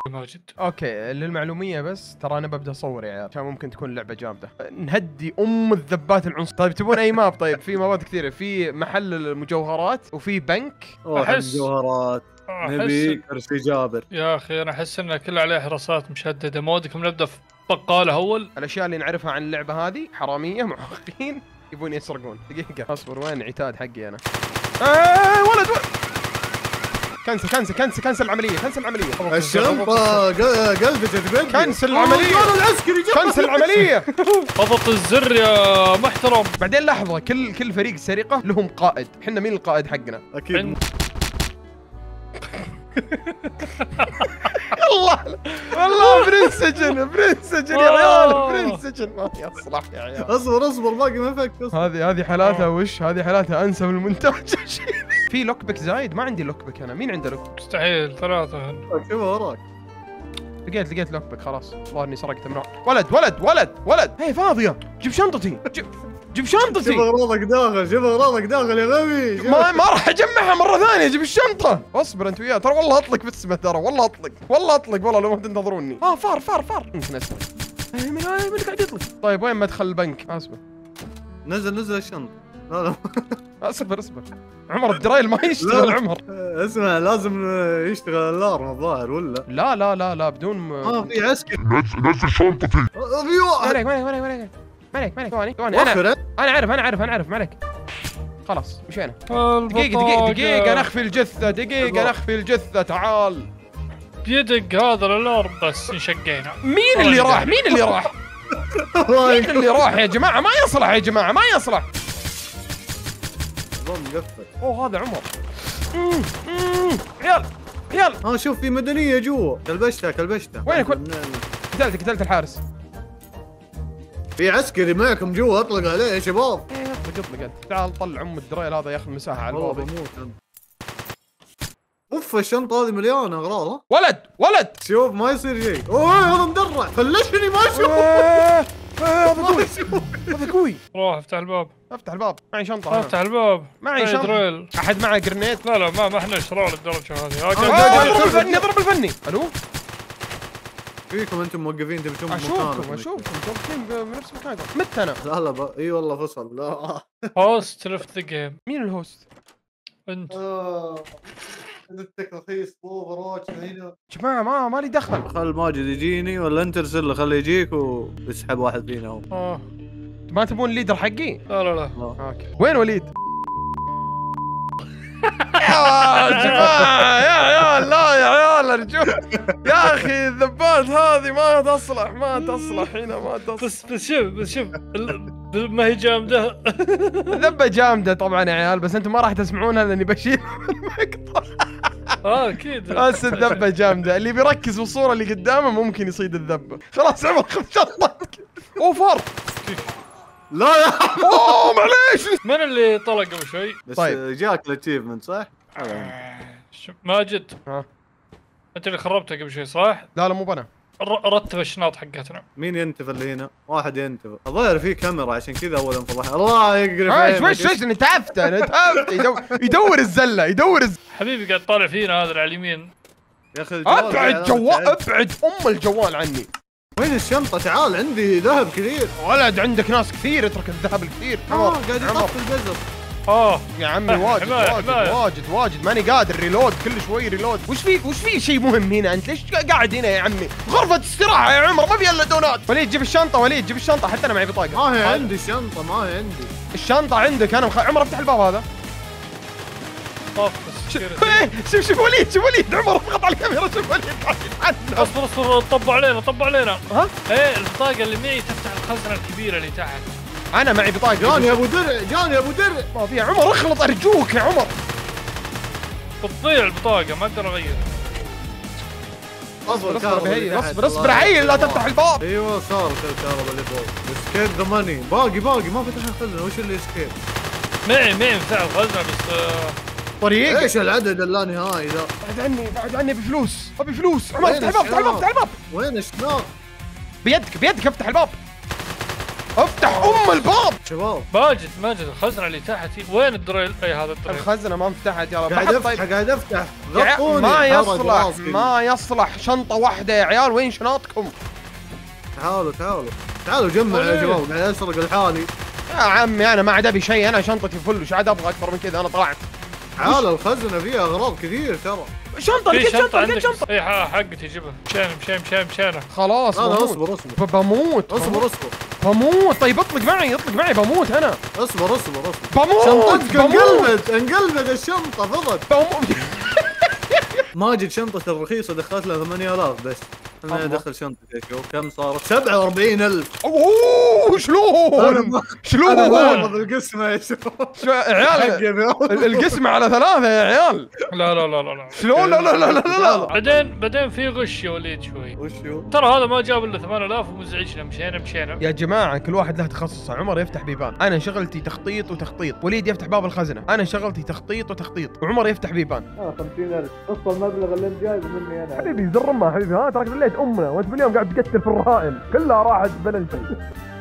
ماجد. اوكي للمعلوميه بس ترى انا ببدا اصور يا عيال عشان ممكن تكون لعبه جامده. نهدي الذبات العنصر. طيب تبون اي ماب؟ طيب في مابات كثيره، في محل المجوهرات وفي بنك. احس مجوهرات نبي كرسي جابر. يا اخي انا احس انه كله عليه حراسات مشدده. ما ودكم نبدا في بقاله اول؟ الاشياء اللي نعرفها عن اللعبه هذه حراميه معوقين يبون يسرقون. دقيقه اصبر، وين عتاد حقي انا؟ ولد كنسل العمليه. الشنطه قلبت تبين. كنسل العمليه. كنسل العمليه. اضغط الزر يا محترم. بعدين لحظه، كل فريق سرقه لهم قائد. احنا مين القائد حقنا؟ اكيد والله برنسجن يا عيال، برنسجن ما يصلح يا عيال. اصبر باقي ما فك. هذه حالاتها وش؟ هذه حالاتها انسى من المونتاج. في لوك بيك زايد؟ ما عندي لوك بيك انا. مين عنده لوك؟ مستحيل 3 شوف وراك. لقيت لوك بيك خلاص. والله اني سرقته من ولد. هي فاضيه. جيب شنطتي. جيب شنطتي. شوف اغراضك داخل يا غبي. ما راح اجمعها مره ثانيه. جيب الشنطه. اصبر انت وياه، ترى والله اطلق باسمه، ترى والله اطلق والله لو ما تنتظروني. فار انت نزل. من قاعد يطلق؟ طيب وين مدخل البنك؟ اصبر. نزل الشنطه. لا اصبر عمر الدرايل ما يشتغل. عمر اسمع، لازم يشتغل الارم الظاهر ولا لا بدون في عسكري. نزل شنطتي. مالك ثواني. انا عارف مالك. خلاص مشينا. دقيقة نخفي الجثة. تعال بيدق هذا الالارم بس انشقينا. مين اللي راح؟ يا جماعة ما يصلح. مقفل. اوه هذا عمر. عيال شوف في مدنية جوا. كلبشتها. وينك؟ قتلت الحارس. في عسكري معكم جوا، اطلق عليه يا شباب. اطلق. تعال طلع الدرايل هذا ياخذ مساحة على الفاضي. اوف الشنطة هذه مليانة اغراض. ولد شوف ما يصير شيء. هذا مدرع. فلشني ما اشوف. هذا قوي. روح افتح الباب. معي شنطة. افتح الباب. معي شنطة. احد معه جرنيت؟ لا ما احنا شراء للدرجة هذه. نضرب الفني. الو فيكم انتم موقفين تبي تشوفون اشوفكم توقفين بنفس مكانكم. مت انا. لا اي والله فصل. لا هوست لفت ذا جيم. مين الهوست؟ انت. انت رخيص اوفر هنا. جماعة ما لي دخل. خل ماجد يجيني ولا انت ارسل له خليه يجيك ويسحب واحد فينا هو. ما تبون الليدر حقي؟ لا. اوكي. وين وليد؟ يا جماعة يا عيال، لا يا عيال ارجوك يا اخي، الذبات هذه ما تصلح هنا. ما تصلح. بس شوف ما هي جامدة. ذبة جامدة طبعا يا عيال، بس انتم ما راح تسمعونها لاني بشيل المقطع. اكيد. بس الذبة جامدة، اللي بيركز بالصورة اللي قدامه ممكن يصيد الذبة. خلاص عمر خذ شنطتك. فار. لا يا معليش. من اللي طلق قبل شوي؟ بس طيب. جاك الاتشيفمنت صح؟ ماجد انت اللي خربته قبل شوي صح؟ لا مو بنا. رتب الشناط حقتنا. مين ينتف اللي هنا؟ واحد ينتف. الظاهر في كاميرا عشان كذا اول انفضحنا. الله يقرف. وش انا تعبت. يدور الزلة. حبيبي قاعد طالع فينا هذا على اليمين. يا اخي ابعد الجوال عني. وين الشنطة؟ تعال عندي ذهب كثير. ولد عندك ناس كثير، اترك الذهب الكثير. قاعد يطفي البزر. يا عمي واجد ماني قادر. ريلود كل شوي ريلود. وش في شيء مهم هنا؟ انت ليش قاعد هنا يا عمي؟ غرفة استراحة يا عمر ما فيها الا دونات. وليد جيب الشنطة. حتى انا معي بطاقة. ما هي عندي الشنطة. ما هي عندي. الشنطة عندك انا عمر افتح الباب هذا. شوف وليد عمر اضغط على الكاميرا. شوف وليد اصبر طب علينا. ايه البطاقة اللي معي تفتح الخزنة الكبيرة اللي تحت. انا معي بطاقة. جاني ابو درع. ما في عمر اخلط ارجوك يا عمر. بتضيع البطاقة ما اقدر اغير. اصبر عيل لا تفتح الباب. ايوه صار الكهرباء اللي فوق. سكيت ذا ماني. باقي ما فتح الخزنة. وش اللي سكيت؟ معي مفتاح الخزنة بس طريق. ايش العدد اللانهائي ذا؟ بعد عني بفلوس. ابي فلوس. عمر افتح الباب. وين الشناط؟ بيدك افتح الباب. افتح ام الباب. شباب ماجد الخزنه اللي تحتي وين الدريل؟ اي هذا الدريل. الخزنه ما فتحت يا رب. قاعد افتح غطوني. ما يصلح شنطه واحده يا عيال. وين شنطكم؟ تعالوا جمع يا شباب. قاعد اسرق لحالي يا عمي. انا ما عاد ابي شيء. انا شنطتي فل. وش عاد ابغى اكثر من كذا؟ انا طلعت. تعال الخزنه فيها اغراض كثير ترى. شنطه لقيت شنطه. اي حقتي جيبها. مشينا خلاص اصبر بموت. بموت. طيب اطلق معي بموت انا. اصبر بموت. شنطتك انقلبت الشنطه فضت. ماجد شنطته الرخيصه دخلت لها 8000 بس. انا ادخل شنطتي شوف كم صارت. 47000. اوه شلون انا بالقسمه يا شباب. عيال القسمه على 3 يا عيال. لا شلون؟ لا. بعدين في غش يا وليد شوي. وشو؟ ترى هذا ما جاب الا 8000 ومزعجنا. مشينا يا جماعه كل واحد له تخصصه. عمر يفتح بيبان. انا شغلتي تخطيط. وليد يفتح باب الخزنه. انا شغلتي تخطيط. وعمر يفتح بيبان. 50000 نص المبلغ اللي انت جايبه مني انا. حبيبي زر ما حبيبي. تراك دليت امنا وانت باليوم قاعد تقتل في الرهائن كلها راحت بلا شيء.